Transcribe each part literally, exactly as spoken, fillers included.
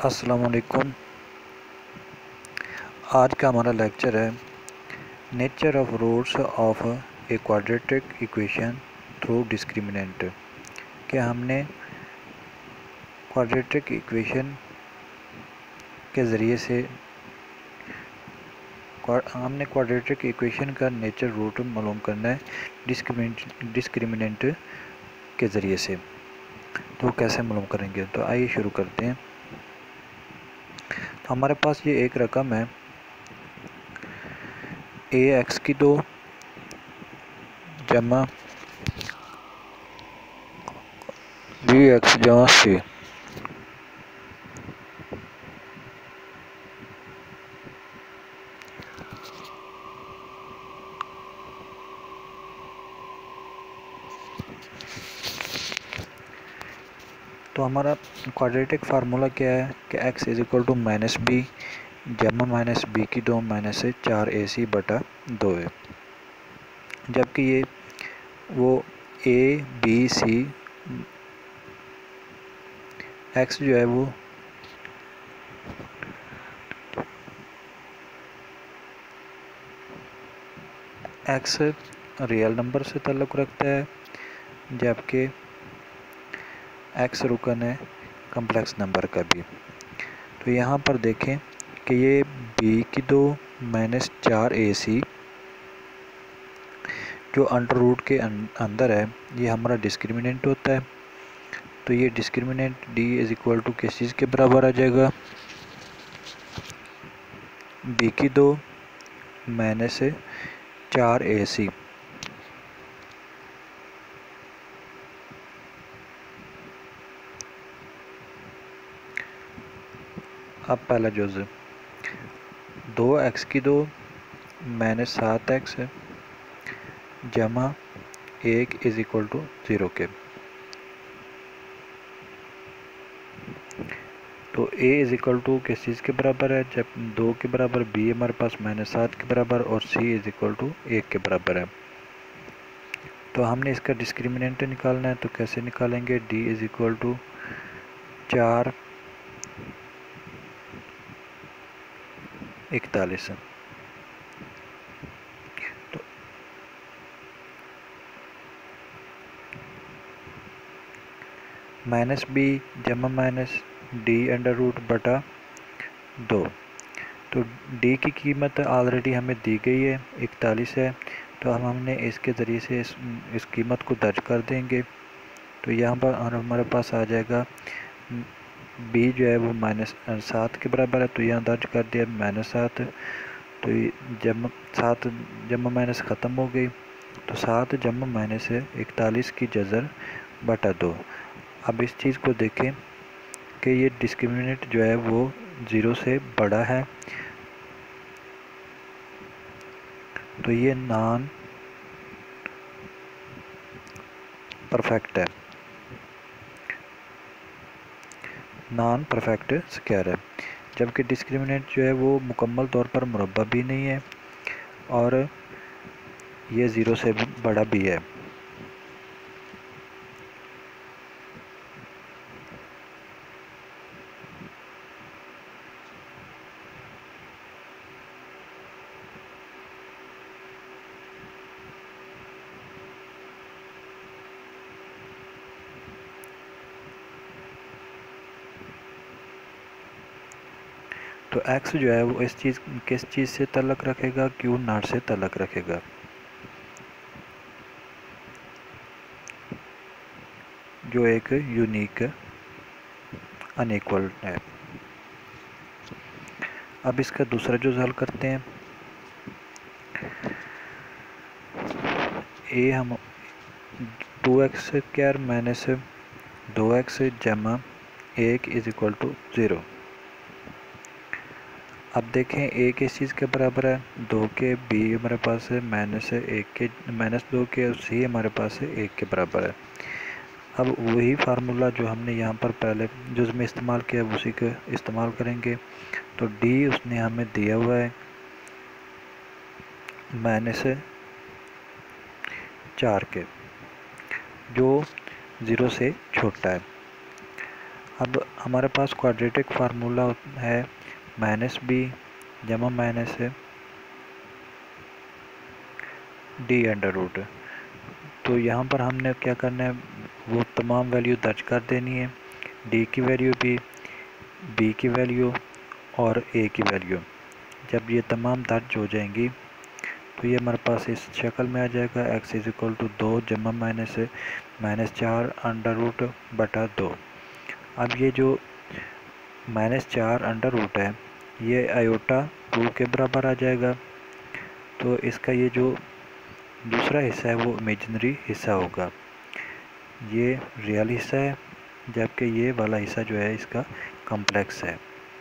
अस्सलामुअलैकुम। आज का हमारा लेक्चर है nature of roots of a quadratic equation through discriminant. कि हमने क्वाड्रेटिक इक्वेशन के ज़रिए से हमने क्वाड्रेटिक इक्वेशन का नेचर रूट मालूम करना है डिस्क्रिमिनेंट डिस्क्रिमिनेंट के ज़रिए से। तो कैसे मालूम करेंगे, तो आइए शुरू करते हैं। तो हमारे पास ये एक रकम है ए एक्स की दो जमा बी एक्स जमा सी। तो हमारा क्वाड्रेटिक फार्मूला क्या है कि x is equal to minus B जमा माइनस बी की दो माइनस से चार ए सी बटा दो है। जबकि ये वो ए बी सी x जो है वो x रियल नंबर से ताल्लुक़ रखता है, जबकि x रुकन है कम्प्लेक्स नंबर का भी। तो यहाँ पर देखें कि ये b की दो माइनस चार ए सी जो अंडर रूट के अंदर है, ये हमारा डिस्क्रिमिनेंट होता है। तो ये discriminant d is equal to किस चीज़ के बराबर आ जाएगा, b की दो माइनस चार ए सी। अब पहला जुज़ दो एक्स की दो माइनस सात एक्स जमा एक इज इक्वल टू ज़ीरो के। तो a इज इक्वल टू किस चीज़ के बराबर है, जब दो के बराबर b हमारे पास माइनस सात के बराबर और c इज इक्वल टू एक के बराबर है। तो हमने इसका डिस्क्रिमिनेंट निकालना है। तो कैसे निकालेंगे, d इज इक्वल टू चार इकतालीस। तो माइनस बी जमा माइनस डी अंडर रूट बटा दो। तो d की कीमत ऑलरेडी हमें दी गई है, इकतालीस है। तो हम हमने इसके ज़रिए से इस, इस कीमत को दर्ज कर देंगे। तो यहाँ पर हमारे पास आ जाएगा b जो है वो माइनस सात के बराबर है। तो यहाँ दर्ज कर दिया माइनस सात। तो जब सात जमा माइनस ख़त्म हो गई, तो सात जमा माइनस है इकतालीस की जज़र बटा दो। अब इस चीज़ को देखें कि ये डिस्क्रिमिनेंट जो है वो ज़ीरो से बड़ा है, तो ये नॉन परफेक्ट है, नॉन परफेक्ट स्क्वायर है। जबकि डिस्क्रिमिनेंट जो है वो मुकम्मल तौर पर मुरब्बा भी नहीं है और ये ज़ीरो से भी बड़ा भी है। तो x जो है वो इस चीज़ किस चीज़ से ताल्लुक़ रखेगा, क्यू नॉट से ताल्लुक़ रखेगा, जो एक यूनिक अनइक्वल है। अब इसका दूसरा जो हल करते हैं, ए हम टू एक्स स्क्वायर माइनस दो एक्स जमा एक इज इक्वल टू ज़ीरो। अब देखें ए किस चीज़ के बराबर है, दो के, बी हमारे पास है माइनस एक के माइनस दो के, और सी हमारे पास है एक के बराबर है। अब वही फार्मूला जो हमने यहाँ पर पहले जुज़ में इस्तेमाल किया उसी का इस्तेमाल करेंगे। तो डी उसने हमें दिया हुआ है माइनस चार के, जो ज़ीरो से छोटा है। अब हमारे पास क्वाड्रेटिक फार्मूला है माइनस बी जमा माइनस डी अंडर रूट। तो यहाँ पर हमने क्या करना है, वो तमाम वैल्यू दर्ज कर देनी है, डी की वैल्यू भी, बी की वैल्यू और ए की वैल्यू। जब ये तमाम दर्ज हो जाएंगी तो ये हमारे पास इस शक्ल में आ जाएगा, एक्स इज इक्वल टू दो जमा माइनस माइनस चार अंडर रूट बटा दो। अब ये जो माइनस चार अंडर रूट है ये आयोटा टू के बराबर आ जाएगा। तो इसका ये जो दूसरा हिस्सा है वो इमेजिनरी हिस्सा होगा, ये रियल हिस्सा है, जबकि ये वाला हिस्सा जो है इसका कॉम्प्लेक्स है।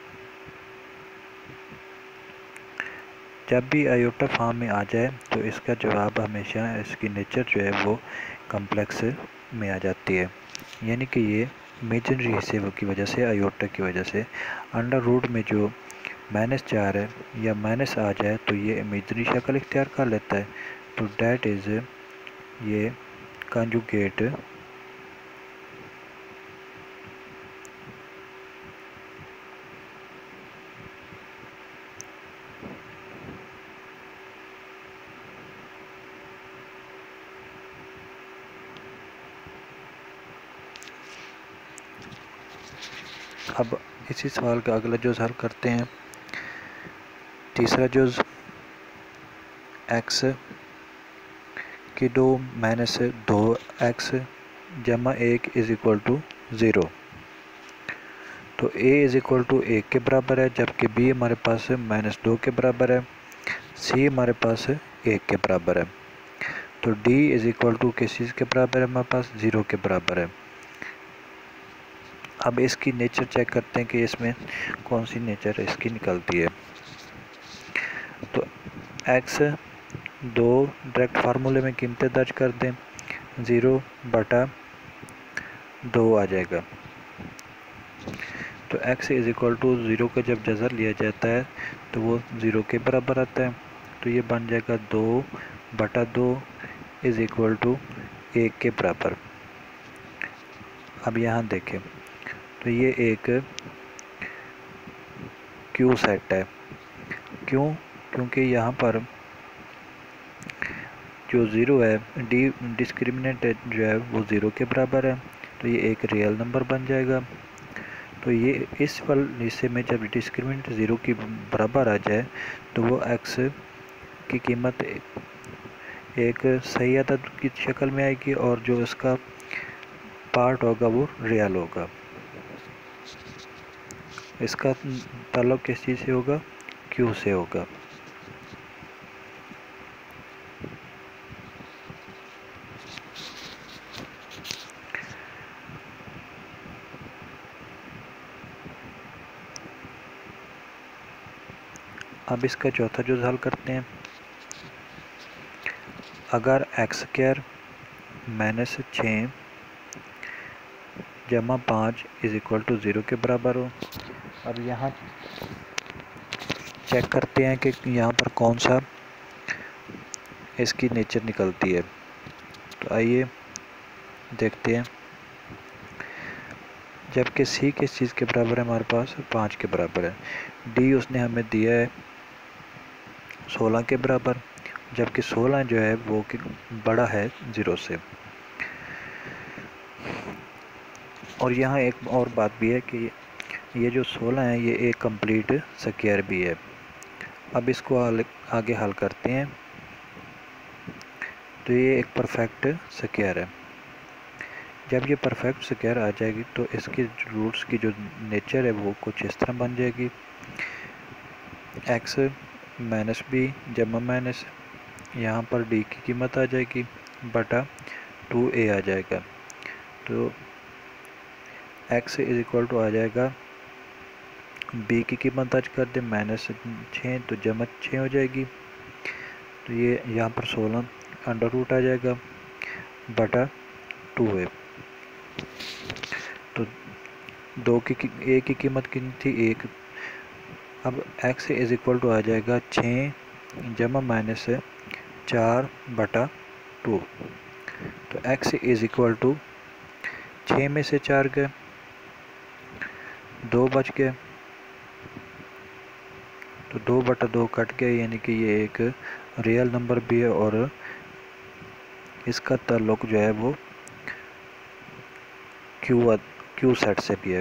जब भी आयोटा फॉर्म में आ जाए तो इसका जवाब हमेशा, इसकी नेचर जो है वो कॉम्प्लेक्स में आ जाती है, यानी कि ये इमेजिनरी हिस्से की वजह से, आयोटा की वजह से अंडर रूट में जो माइनस चार है या माइनस आ जाए तो ये इमेजिनरी शक्ल इख्तियार कर लेता है। तो डैट इज़ ये कंजुगेट अब इसी सवाल का अगला जुज़ हल करते हैं। तीसरा जुज़ एक्स की दो माइनस दो एक्स जमा एक इज़ इक्वल टू ज़ीरो। तो a इज़ इक्वल टू एक के बराबर है, जबकि b हमारे पास माइनस दो के बराबर है, c हमारे पास एक के बराबर है। तो d इज़ इक्वल टू किस चीज़ के बराबर है, हमारे पास ज़ीरो के बराबर है। अब इसकी नेचर चेक करते हैं कि इसमें कौन सी नेचर इसकी निकलती है। तो x दो डायरेक्ट फार्मूले में कीमतें दर्ज कर दें, ज़ीरो बटा दो आ जाएगा। तो x is equal to zero का जब जज़र लिया जाता है तो वो ज़ीरो के बराबर आता है। तो ये बन जाएगा दो बटा दो इज़ इक्वल टू एक के बराबर। अब यहाँ देखें तो ये एक क्यू सेट है। क्यों? क्योंकि यहाँ पर जो ज़ीरो है, डी डिस्क्रिमिनेंट जो है वो ज़ीरो के बराबर है, तो ये एक रियल नंबर बन जाएगा। तो ये इस वाले हिस्से में जब डिस्क्रिमिनेंट ज़ीरो की बराबर आ जाए तो वो एक्स की कीमत एक सही अदद की शक्ल में आएगी और जो इसका पार्ट होगा वो रियल होगा। इसका ताल्लुक किस चीज़ से होगा? क्यू से होगा। अब इसका चौथा जुज़ हल करते हैं। अगर एक्स स्क्वायर माइनस छः जमा पाँच इज़ इक्वल टू ज़ीरो के बराबर हो। अब यहाँ चेक करते हैं कि यहाँ पर कौन सा इसकी नेचर निकलती है। तो आइए देखते हैं। जबकि सी किस चीज़ के बराबर है, हमारे पास पाँच के बराबर है। डी उसने हमें दिया है सोलह के बराबर, जबकि सोलह जो है वो बड़ा है ज़ीरो से। और यहाँ एक और बात भी है कि ये जो सोलह है ये एक कंप्लीट स्क्वायर भी है। अब इसको आगे हल करते हैं। तो ये एक परफेक्ट स्क्वायर है। जब ये परफेक्ट स्क्वायर आ जाएगी तो इसकी रूट्स की जो नेचर है वो कुछ इस तरह बन जाएगी, एक्स माइनस बी जमा माइनस, यहाँ पर डी की कीमत आ जाएगी बटा टू ए आ जाएगा। तो x इज इक्वल टू आ जाएगा, b की कीमत दर्ज कर दे माइनस छः, तो जमा छः हो जाएगी। तो ये यहाँ पर सोलह अंडर रूट आ जाएगा बटा टू है। तो दो की ए की कीमत कितनी थी? एक। अब x इज इक्वल टू आ जाएगा छः जमा माइनस चार बटा टू। तो x इज इक्वल टू छः में से चार गए दो बच गए, तो दो बटा दो कट गए, यानी कि ये एक रियल नंबर भी है और इसका ताल्लुक जो है वो क्यू क्यू सेट से भी है।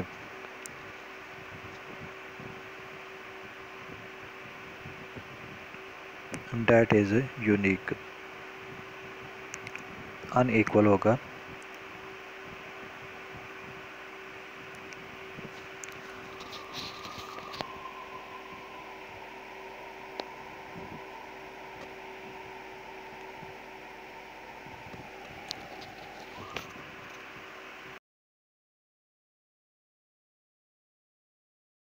That is unique. अनइक्वल होगा